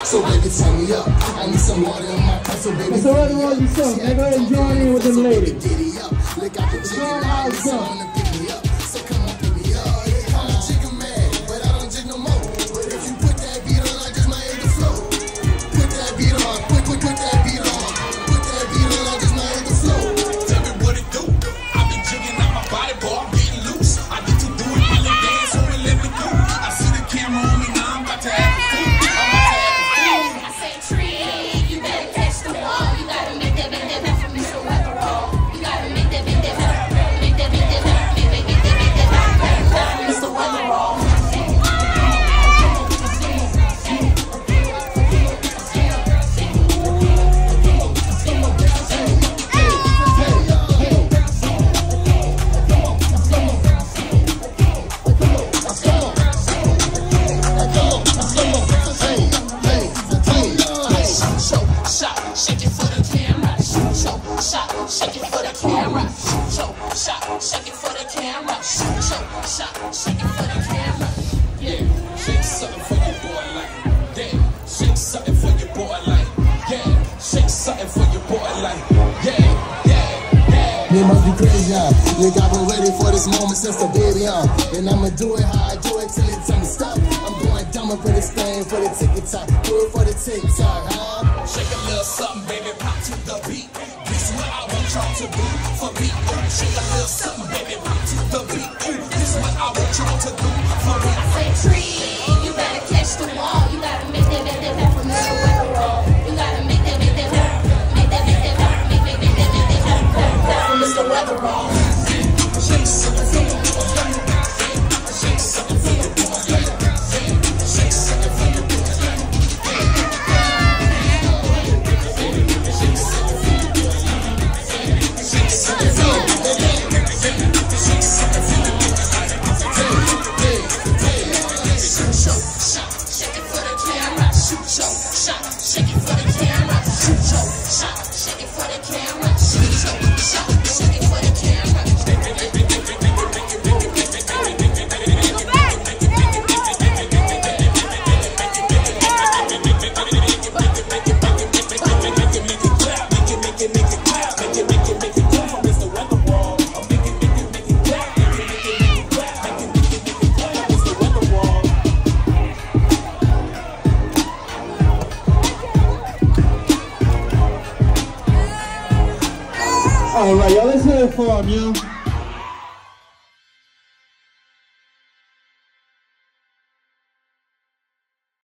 So baby, turn me up. I need some water in my cup, so baby. So Weatherall yourself, man. Go ahead and join in with them ladies. Giddy up. Look out the chicken, I need someone to pick me up. So come on, pick me up. I'm a chicken man, but I don't jig no more. But if you put that beat on, I just might hit the flow. Put that beat on, put that beat on. Put that beat on, I just might hit the flow. Tell me what it do. I be jigging out my body, boy, I'm getting loose. I get to do it, I let dance, so it let me do. I see the camera on me, now I'm about to act a fool. I say tree, you better catch the ball. You gotta make that big that from Mr. Weatherall. You gotta make that big that make that big that Mr. Weatherall. Shake it for the camera. Shake it for the camera. Shake it for the camera. Shake it for the camera. Yeah, shake something for your boy like. Yeah, shake something for your boy like. Yeah, shake something for your boy like. Yeah. You must be crazy, huh? Look, I've been ready for this moment since the baby, huh? And I'ma do it how I do it till it tell me stop. I'm going dumber for this thing, for the tick-tock. Do it for the tick-tock, huh? Shake a little something, baby, pop to the beat. This is what I want y'all to do for me. Shake a little something, baby, pop to the beat. This is what I want y'all to do for me. I say tree, you better catch the ball. You gotta make that from Mr. Weatherall. You gotta make that from Mr. Weatherall. Shake something for your boy like. Shake something for your boy like. Shake something for your boy like. Shake it for the camera. Shake it for the camera. Shake it for the camera. Shake it for the camera. All right, y'all, let's hear it for him, you.